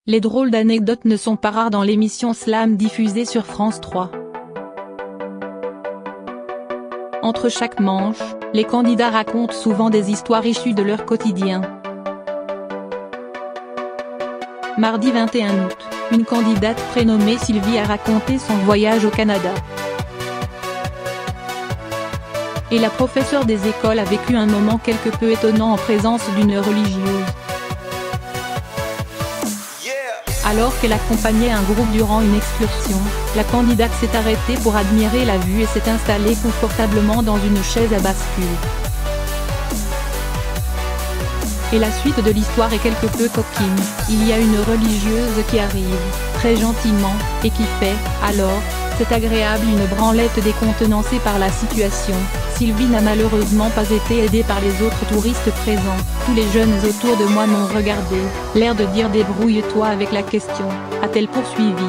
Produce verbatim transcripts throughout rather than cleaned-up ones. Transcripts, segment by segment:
Les drôles d'anecdotes ne sont pas rares dans l'émission Slam diffusée sur France trois. Entre chaque manche, les candidats racontent souvent des histoires issues de leur quotidien. Mardi vingt et un août, une candidate prénommée Sylvie a raconté son voyage au Canada. Et la professeure des écoles a vécu un moment quelque peu étonnant en présence d'une religieuse. Alors qu'elle accompagnait un groupe durant une excursion, la candidate s'est arrêtée pour admirer la vue et s'est installée confortablement dans une chaise à bascule. Et la suite de l'histoire est quelque peu coquine. Il y a une religieuse qui arrive, très gentiment, et qui fait, alors, c'est agréable, une branlette décontenancée par la situation. Sylvie n'a malheureusement pas été aidée par les autres touristes présents. Tous les jeunes autour de moi m'ont regardé, l'air de dire débrouille-toi avec la question, a-t-elle poursuivi.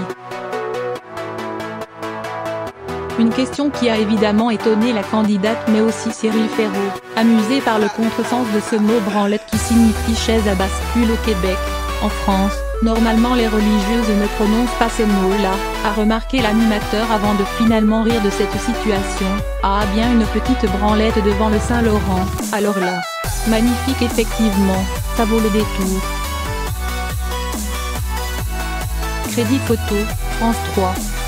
Une question qui a évidemment étonné la candidate mais aussi Cyril Ferraud, amusé par le contresens de ce mot branlette qui signifie chaise à bascule au Québec. En France, normalement les religieuses ne prononcent pas ces mots-là, a remarqué l'animateur avant de finalement rire de cette situation. Ah bien, une petite branlette devant le Saint-Laurent, alors là. Magnifique effectivement, ça vaut le détour. Crédit photo, France trois.